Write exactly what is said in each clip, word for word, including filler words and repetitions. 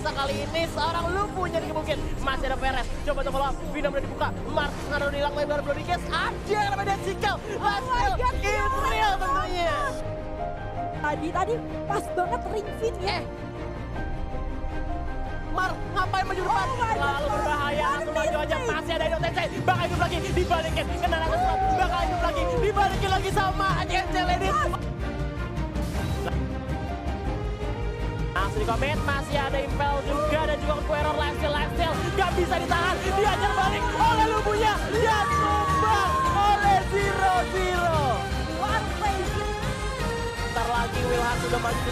terasa kali ini seorang lumpuhnya dikebukin. Masih ada Perez, coba untuk follow up. Vina udah dibuka, Marcus ngaruh di hilang lebar belum dikes. Ada yang namanya Desikal, Last Kill, Israel tentunya. Tadi, tadi pas banget ring fit ya. Eh, Mar, ngapain maju depan? Oh my God, Lalu berbahaya, langsung maju aja. Masih ada Edo Tensei, bakal hidup lagi, dibalikin. Kena atas surat, bakal hidup lagi, dibalikin lagi sama N C Ladies. Langsung di komit, masih ada Impel juga dan juga Queror lifesteal, lifesteal. Gak bisa ditahan, diajar balik oleh lumpuhnya. Dan tumbang oleh Zero Zero. One play. Bentar lagi Wilhan sudah maju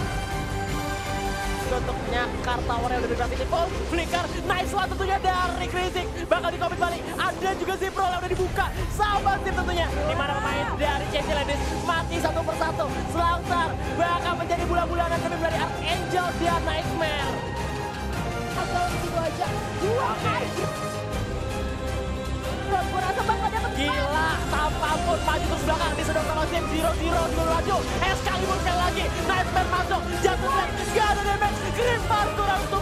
untuk nyakar tower yang udah di oh, flicker, nice one tentunya dari Krizik. Bakal di komit balik, ada juga Zipro yang udah dibuka sama Zip tentunya. Dimana pemain dari C C Ladies mati satu persatu. Selantar bakal menjadi bulan-bulanan demi dari Archangel dan Nightmare. Atau di situ aja, dua kali. Gue rasa bakal dapet Gila, tanpa ampun maju terus belakang disedot sama Zip. Zero Zero juga maju, Excalibur sekali lagi. Nightmare masuk, jatuh set, gak ada damage. Green Bar kurang